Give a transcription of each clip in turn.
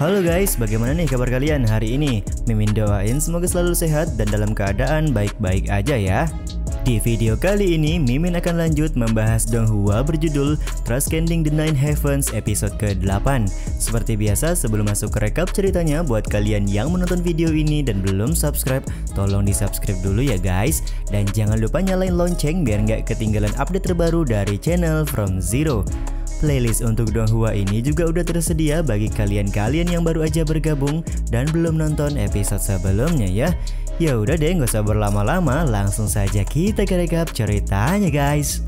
Halo guys, bagaimana nih kabar kalian hari ini? Mimin doain semoga selalu sehat dan dalam keadaan baik-baik aja ya. Di video kali ini, Mimin akan lanjut membahas Donghua berjudul Transcending the Nine Heavens episode ke-8. Seperti biasa, sebelum masuk ke rekap ceritanya, buat kalian yang menonton video ini dan belum subscribe, tolong di subscribe dulu ya guys. Dan jangan lupa nyalain lonceng biar nggak ketinggalan update terbaru dari channel From Zero. Playlist untuk Donghua ini juga udah tersedia bagi kalian-kalian yang baru aja bergabung dan belum nonton episode sebelumnya ya. Ya udah deh, nggak usah berlama-lama, langsung saja kita ke rekap ceritanya guys.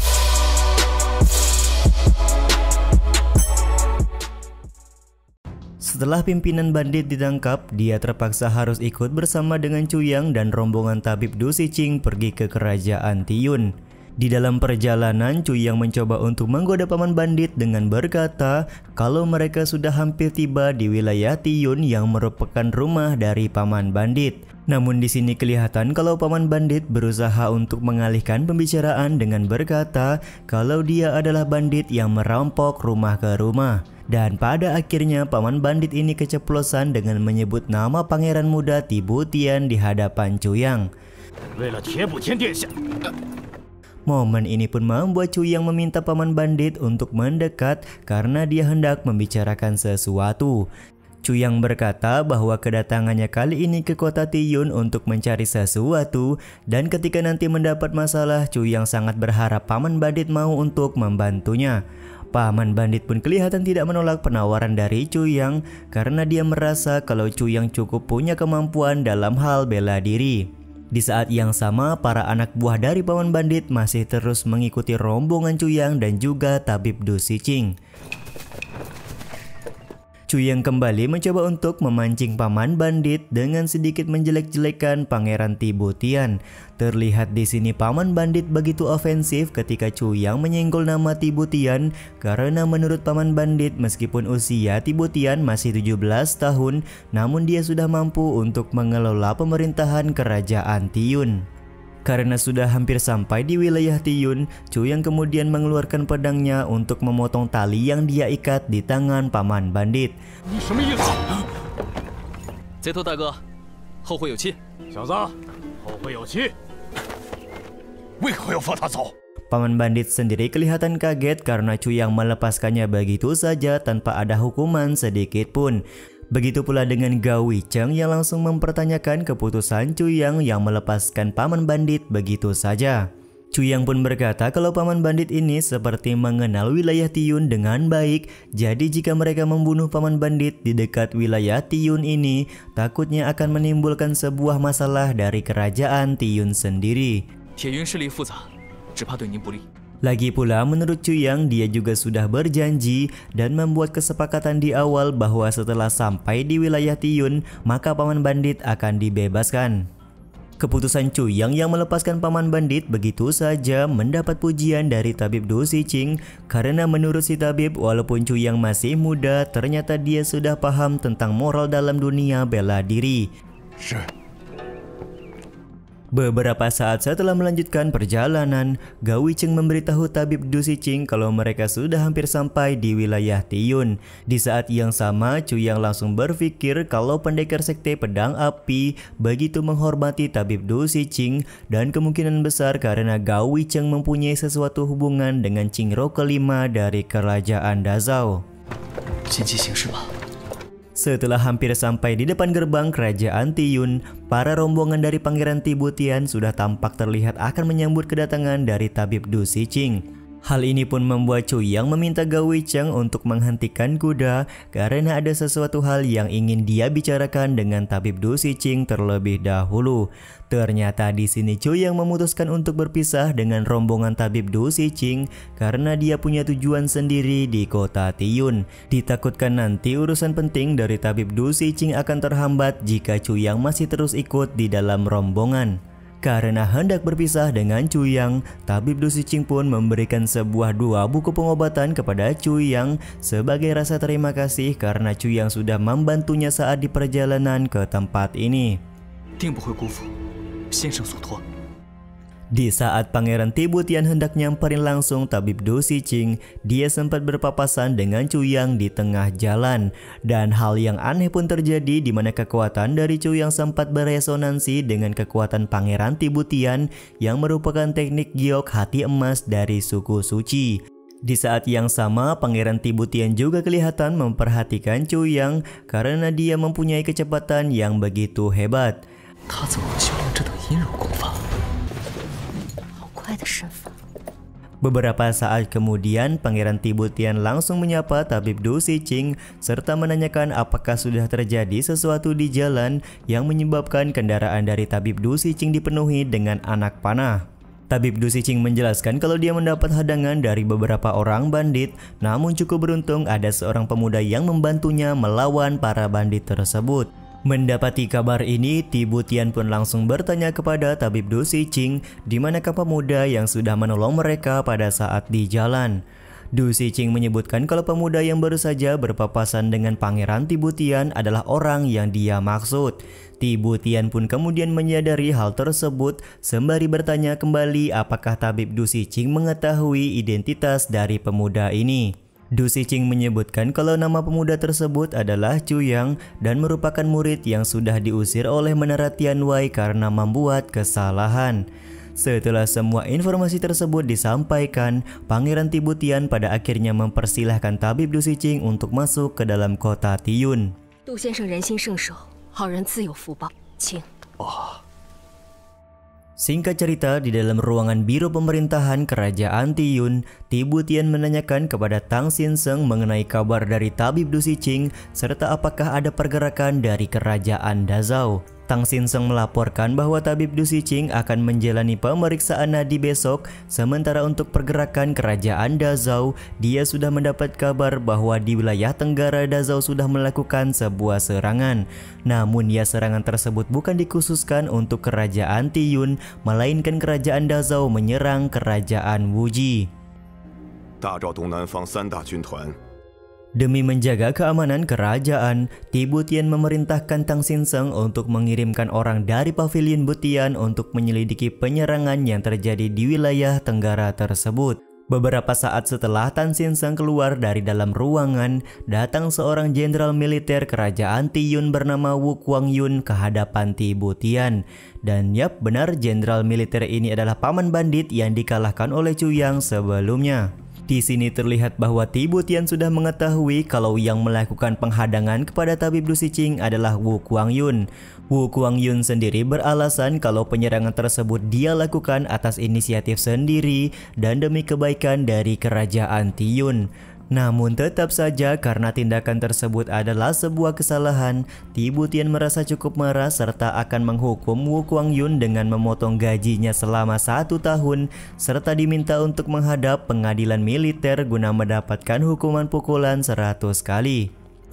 Setelah pimpinan bandit ditangkap, dia terpaksa harus ikut bersama dengan Chuyang dan rombongan tabib Du Shiqing pergi ke kerajaan Tiyun. Di dalam perjalanan, Chuyang mencoba untuk menggoda paman bandit dengan berkata kalau mereka sudah hampir tiba di wilayah Tiyun yang merupakan rumah dari paman bandit. Namun di sini kelihatan kalau paman bandit berusaha untuk mengalihkan pembicaraan dengan berkata kalau dia adalah bandit yang merampok rumah ke rumah. Dan pada akhirnya paman bandit ini keceplosan dengan menyebut nama pangeran muda Tibutian di hadapan Chuyang. Momen ini pun membuat Chuyang meminta paman bandit untuk mendekat karena dia hendak membicarakan sesuatu. Chuyang berkata bahwa kedatangannya kali ini ke kota Tiyun untuk mencari sesuatu, dan ketika nanti mendapat masalah, Chuyang sangat berharap paman bandit mau untuk membantunya. Paman bandit pun kelihatan tidak menolak penawaran dari Chuyang karena dia merasa kalau Chuyang cukup punya kemampuan dalam hal bela diri. Di saat yang sama, para anak buah dari paman bandit masih terus mengikuti rombongan Chuyang dan juga tabib Du Shiqing. Chuyang kembali mencoba untuk memancing paman bandit dengan sedikit menjelek-jelekan pangeran Tibutian. Terlihat di sini paman bandit begitu ofensif ketika Chuyang menyenggol nama Tibutian karena menurut paman bandit meskipun usia Tibutian masih 17 tahun, namun dia sudah mampu untuk mengelola pemerintahan kerajaan Tiyun. Karena sudah hampir sampai di wilayah Tiyun, Chuyang kemudian mengeluarkan pedangnya untuk memotong tali yang dia ikat di tangan paman bandit. Paman bandit sendiri kelihatan kaget karena Chuyang melepaskannya begitu saja tanpa ada hukuman sedikit pun. Begitu pula dengan Gao Weicheng yang langsung mempertanyakan keputusan Chuyang yang melepaskan paman bandit begitu saja. Chuyang pun berkata kalau paman bandit ini seperti mengenal wilayah Tiyun dengan baik, jadi jika mereka membunuh paman bandit di dekat wilayah Tiyun ini, takutnya akan menimbulkan sebuah masalah dari kerajaan Tiyun sendiri. Lagi pula menurut Chuyang, dia juga sudah berjanji dan membuat kesepakatan di awal bahwa setelah sampai di wilayah Tiyun, maka paman bandit akan dibebaskan. Keputusan Chuyang yang melepaskan paman bandit begitu saja mendapat pujian dari tabib Du Shiqing karena menurut si tabib walaupun Chuyang masih muda, ternyata dia sudah paham tentang moral dalam dunia bela diri. Beberapa saat setelah melanjutkan perjalanan, Gao Weicheng memberitahu tabib Du Shiqing kalau mereka sudah hampir sampai di wilayah Tiyun. Di saat yang sama, Chuyang langsung berpikir kalau pendekar sekte pedang api begitu menghormati tabib Du Shiqing dan kemungkinan besar karena Gao Weicheng mempunyai sesuatu hubungan dengan Qingro kelima dari kerajaan Dazhao. Setelah hampir sampai di depan gerbang kerajaan Tiyun, para rombongan dari pangeran Tibutian sudah tampak terlihat akan menyambut kedatangan dari tabib Du Shiqing. Hal ini pun membuat Chuyang meminta Gao Weicheng untuk menghentikan kuda karena ada sesuatu hal yang ingin dia bicarakan dengan tabib Du Shiqing terlebih dahulu. Ternyata di sini Chuyang memutuskan untuk berpisah dengan rombongan tabib Du Shiqing karena dia punya tujuan sendiri di kota Tiyun. Ditakutkan nanti urusan penting dari tabib Du Shiqing akan terhambat jika Chuyang masih terus ikut di dalam rombongan. Karena hendak berpisah dengan Chuyang, tabib Du Shiqing pun memberikan sebuah dua buku pengobatan kepada Chuyang sebagai rasa terima kasih karena Chuyang sudah membantunya saat di perjalanan ke tempat ini. Di saat Pangeran Tibutian hendak nyamperin langsung tabib Du Siqing, dia sempat berpapasan dengan Chuyang di tengah jalan. Dan hal yang aneh pun terjadi di mana kekuatan dari Chuyang sempat beresonansi dengan kekuatan Pangeran Tibutian yang merupakan teknik giok hati emas dari suku suci. Di saat yang sama, Pangeran Tibutian juga kelihatan memperhatikan Chuyang karena dia mempunyai kecepatan yang begitu hebat. Beberapa saat kemudian, Pangeran Tibutian langsung menyapa tabib Du Siqing serta menanyakan apakah sudah terjadi sesuatu di jalan yang menyebabkan kendaraan dari tabib Du Siqing dipenuhi dengan anak panah. Tabib Du Siqing menjelaskan kalau dia mendapat hadangan dari beberapa orang bandit, namun cukup beruntung ada seorang pemuda yang membantunya melawan para bandit tersebut. Mendapati kabar ini, Tibutian pun langsung bertanya kepada tabib Du Siqing di manakah pemuda yang sudah menolong mereka pada saat di jalan. Du Siqing menyebutkan kalau pemuda yang baru saja berpapasan dengan Pangeran Tibutian adalah orang yang dia maksud. Tibutian pun kemudian menyadari hal tersebut sembari bertanya kembali apakah tabib Du Siqing mengetahui identitas dari pemuda ini. Du Siqing menyebutkan kalau nama pemuda tersebut adalah Chuyang dan merupakan murid yang sudah diusir oleh Menara Tianwei karena membuat kesalahan. Setelah semua informasi tersebut disampaikan, Pangeran Tibutian pada akhirnya mempersilahkan tabib Du Siqing untuk masuk ke dalam kota Tiyun. Du先生人心圣手，好人自有福报，请。Singkat cerita, di dalam ruangan biro pemerintahan kerajaan Tiyun, Tibutian menanyakan kepada Tang Xinseng mengenai kabar dari tabib Du Siqing serta apakah ada pergerakan dari kerajaan Dazhao. Tang Xinseng melaporkan bahwa tabib Du Siqing akan menjalani pemeriksaan nadi besok, sementara untuk pergerakan kerajaan Dazhao, dia sudah mendapat kabar bahwa di wilayah tenggara Dazhao sudah melakukan sebuah serangan. Namun serangan tersebut bukan dikhususkan untuk kerajaan Tiyun, melainkan kerajaan Dazhao menyerang kerajaan Wuji. Demi menjaga keamanan kerajaan, Tibutian memerintahkan Tang Xinseng untuk mengirimkan orang dari pavilion Butian untuk menyelidiki penyerangan yang terjadi di wilayah tenggara tersebut. Beberapa saat setelah Tang Xinseng keluar dari dalam ruangan, datang seorang jenderal militer kerajaan Tiyun bernama Wu Guangyun ke hadapan Tibutian. Dan yap, benar, jenderal militer ini adalah paman bandit yang dikalahkan oleh Chuyang sebelumnya. Di sini terlihat bahwa Tibutian sudah mengetahui kalau yang melakukan penghadangan kepada tabib Du Siqing adalah Wu Guangyun. Wu Guangyun sendiri beralasan kalau penyerangan tersebut dia lakukan atas inisiatif sendiri dan demi kebaikan dari kerajaan Tiyun. Namun tetap saja karena tindakan tersebut adalah sebuah kesalahan, Tibutian merasa cukup marah serta akan menghukum Wu Guangyun dengan memotong gajinya selama 1 tahun serta diminta untuk menghadap pengadilan militer guna mendapatkan hukuman pukulan 100 kali.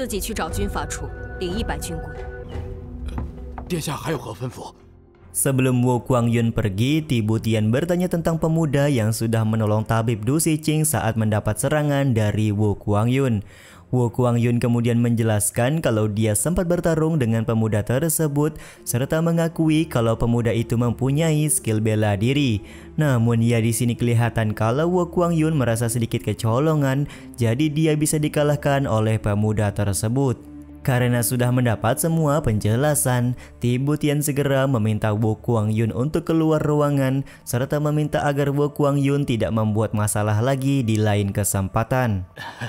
Sebelum Wu Guangyun pergi, Tibutian bertanya tentang pemuda yang sudah menolong tabib Du Siqing saat mendapat serangan dari Wu Guangyun. Wu Guangyun kemudian menjelaskan kalau dia sempat bertarung dengan pemuda tersebut serta mengakui kalau pemuda itu mempunyai skill bela diri. Namun di sini kelihatan kalau Wu Guangyun merasa sedikit kecolongan, jadi dia bisa dikalahkan oleh pemuda tersebut. Karena sudah mendapat semua penjelasan, Tibutian segera meminta Wu Guangyun untuk keluar ruangan serta meminta agar Wu Guangyun tidak membuat masalah lagi di lain kesempatan.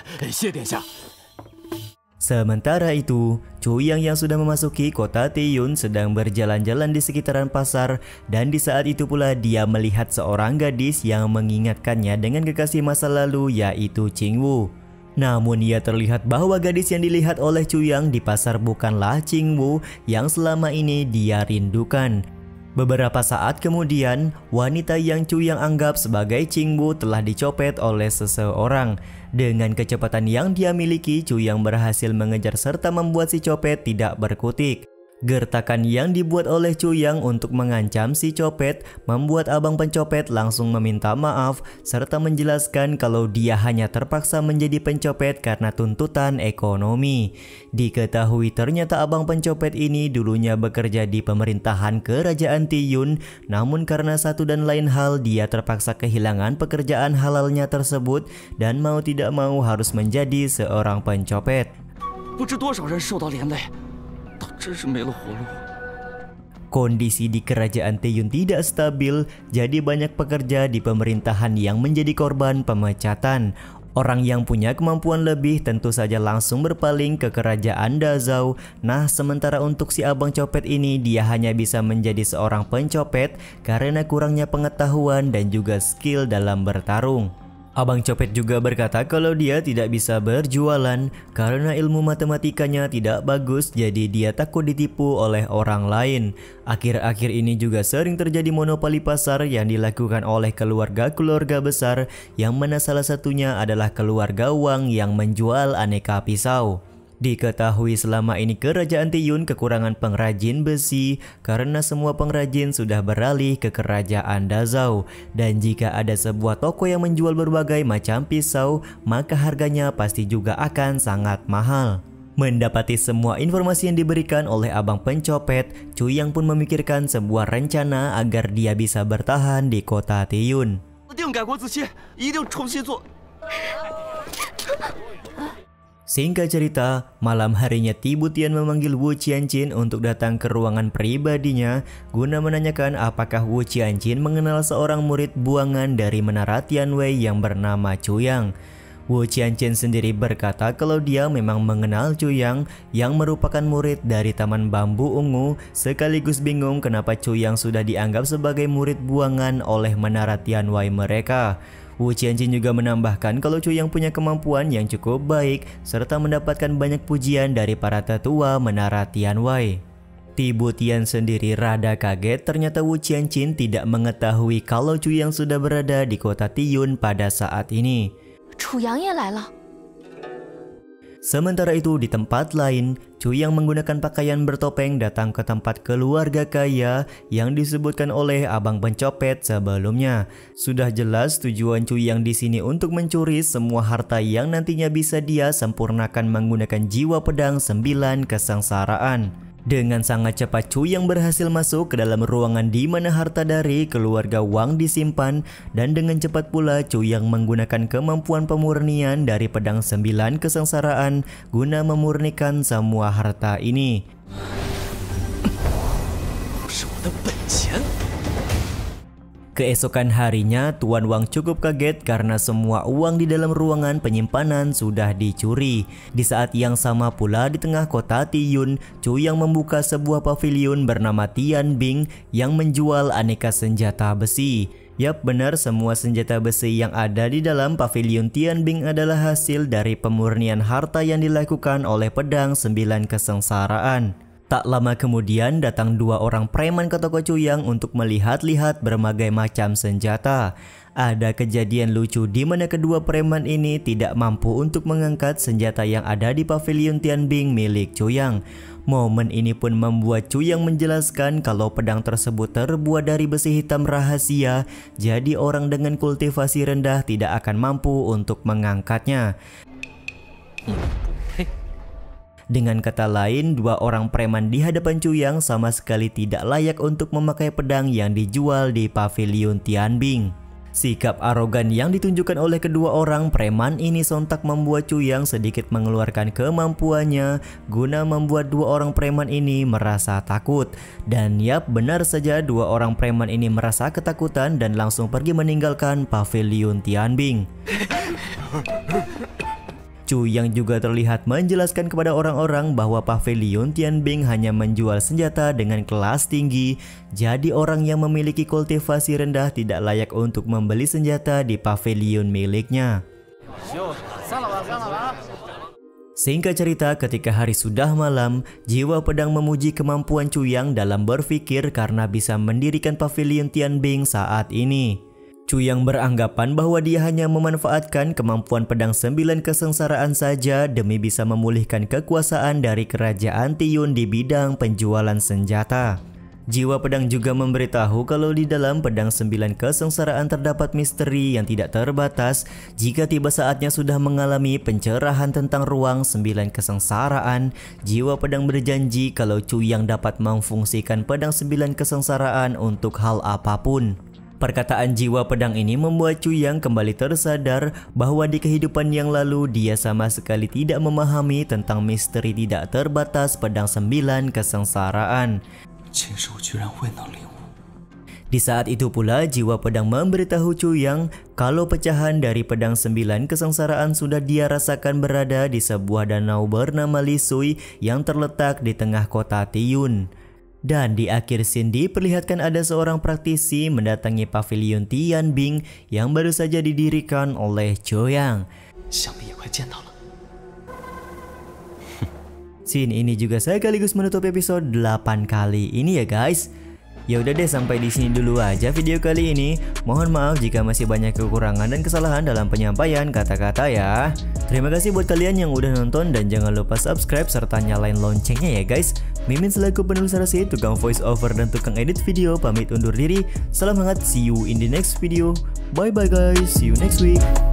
Sementara itu, Chuyang yang sudah memasuki kota Tiyun sedang berjalan-jalan di sekitaran pasar dan di saat itu pula dia melihat seorang gadis yang mengingatkannya dengan kekasih masa lalu yaitu Qingwu. Namun terlihat bahwa gadis yang dilihat oleh Chuyang di pasar bukanlah Qingwu yang selama ini dia rindukan. Beberapa saat kemudian, wanita yang Chuyang anggap sebagai Qingwu telah dicopet oleh seseorang. Dengan kecepatan yang dia miliki, Chuyang berhasil mengejar serta membuat si copet tidak berkutik. Gertakan yang dibuat oleh Chuyang untuk mengancam si copet membuat abang pencopet langsung meminta maaf serta menjelaskan kalau dia hanya terpaksa menjadi pencopet karena tuntutan ekonomi. Diketahui ternyata abang pencopet ini dulunya bekerja di pemerintahan kerajaan Tiyun, namun karena satu dan lain hal dia terpaksa kehilangan pekerjaan halalnya tersebut dan mau tidak mau harus menjadi seorang pencopet. 不知多少人受到连累， 真是没了活路。 Kondisi di kerajaan Tiyun tidak stabil, jadi banyak pekerja di pemerintahan yang menjadi korban pemecatan. Orang yang punya kemampuan lebih tentu saja langsung berpaling ke kerajaan Dazhou. Nah, sementara untuk si abang copet ini dia hanya bisa menjadi seorang pencopet karena kurangnya pengetahuan dan juga skill dalam bertarung. Abang copet juga berkata kalau dia tidak bisa berjualan karena ilmu matematikanya tidak bagus, jadi dia takut ditipu oleh orang lain. Akhir-akhir ini juga sering terjadi monopoli pasar yang dilakukan oleh keluarga-keluarga besar, yang mana salah satunya adalah keluarga Wang yang menjual aneka pisau. Diketahui selama ini kerajaan Tiyun kekurangan pengrajin besi karena semua pengrajin sudah beralih ke kerajaan Dazhou, dan jika ada sebuah toko yang menjual berbagai macam pisau maka harganya pasti juga akan sangat mahal. Mendapati semua informasi yang diberikan oleh abang pencopet, Chuyang pun memikirkan sebuah rencana agar dia bisa bertahan di kota Tiyun. Singkat cerita, malam harinya Tibutian memanggil Wu Qianqin untuk datang ke ruangan pribadinya guna menanyakan apakah Wu Qianqin mengenal seorang murid buangan dari Menara Tianwei yang bernama Chuyang. Wu Qianqin sendiri berkata kalau dia memang mengenal Chuyang yang merupakan murid dari Taman Bambu Ungu, sekaligus bingung kenapa Chuyang sudah dianggap sebagai murid buangan oleh Menara Tianwei mereka. Wu Qianqin juga menambahkan kalau Chuyang punya kemampuan yang cukup baik serta mendapatkan banyak pujian dari para tetua Menara Tianwei. Tibutian sendiri rada kaget, ternyata Wu Qianqin tidak mengetahui kalau Chuyang sudah berada di kota Tiyun pada saat ini. Sementara itu di tempat lain, Chuyang menggunakan pakaian bertopeng datang ke tempat keluarga kaya yang disebutkan oleh abang pencopet sebelumnya. Sudah jelas tujuan Chuyang di sini untuk mencuri semua harta yang nantinya bisa dia sempurnakan menggunakan jiwa pedang 9 kesengsaraan. Dengan sangat cepat Chuyang berhasil masuk ke dalam ruangan di mana harta dari keluarga Wang disimpan, dan dengan cepat pula Chuyang menggunakan kemampuan pemurnian dari pedang 9 kesengsaraan guna memurnikan semua harta ini. Keesokan harinya, Tuan Wang cukup kaget karena semua uang di dalam ruangan penyimpanan sudah dicuri. Di saat yang sama pula di tengah kota Tiyun, Chuyang membuka sebuah pavilion bernama Tianbing yang menjual aneka senjata besi. Yap, benar, semua senjata besi yang ada di dalam pavilion Tianbing adalah hasil dari pemurnian harta yang dilakukan oleh pedang 9 kesengsaraan. Tak lama kemudian datang dua orang preman ke toko Chuyang untuk melihat-lihat berbagai macam senjata. Ada kejadian lucu di mana kedua preman ini tidak mampu untuk mengangkat senjata yang ada di pavilion Tianbing milik Chuyang. Momen ini pun membuat Chuyang menjelaskan kalau pedang tersebut terbuat dari besi hitam rahasia, jadi orang dengan kultivasi rendah tidak akan mampu untuk mengangkatnya. Dengan kata lain, dua orang preman di hadapan Chuyang sama sekali tidak layak untuk memakai pedang yang dijual di pavilion Tianbing. Sikap arogan yang ditunjukkan oleh kedua orang preman ini sontak membuat Chuyang sedikit mengeluarkan kemampuannya guna membuat dua orang preman ini merasa takut. Dan yap, benar saja dua orang preman ini merasa ketakutan dan langsung pergi meninggalkan pavilion Tianbing. Chuyang juga terlihat menjelaskan kepada orang-orang bahwa pavilion Tianbing hanya menjual senjata dengan kelas tinggi, jadi orang yang memiliki kultivasi rendah tidak layak untuk membeli senjata di pavilion miliknya. Singkat cerita, ketika hari sudah malam, jiwa pedang memuji kemampuan Chuyang dalam berpikir karena bisa mendirikan pavilion Tianbing saat ini. Chuyang beranggapan bahwa dia hanya memanfaatkan kemampuan pedang 9 kesengsaraan saja demi bisa memulihkan kekuasaan dari kerajaan Tiyun di bidang penjualan senjata. Jiwa pedang juga memberitahu kalau di dalam pedang 9 kesengsaraan terdapat misteri yang tidak terbatas. Jika tiba saatnya sudah mengalami pencerahan tentang ruang 9 kesengsaraan, jiwa pedang berjanji kalau Chuyang dapat memfungsikan pedang 9 kesengsaraan untuk hal apapun. Perkataan jiwa pedang ini membuat Chuyang kembali tersadar bahwa di kehidupan yang lalu dia sama sekali tidak memahami tentang misteri tidak terbatas pedang 9 kesengsaraan. Di saat itu pula jiwa pedang memberitahu Chuyang kalau pecahan dari pedang 9 kesengsaraan sudah dia rasakan berada di sebuah danau bernama Lisui yang terletak di tengah kota Tiyun. Dan di akhir scene diperlihatkan ada seorang praktisi mendatangi pavilion Tianbing yang baru saja didirikan oleh Chuyang. Scene ini juga sekaligus menutup episode 8 kali ini ya guys. Ya udah deh, sampai di sini dulu aja video kali ini. Mohon maaf jika masih banyak kekurangan dan kesalahan dalam penyampaian kata-kata ya. Terima kasih buat kalian yang udah nonton dan jangan lupa subscribe serta nyalain loncengnya ya guys. Mimin selaku penulis narasi, tukang voice over dan tukang edit video pamit undur diri. Salam hangat, see you in the next video. Bye bye guys, see you next week.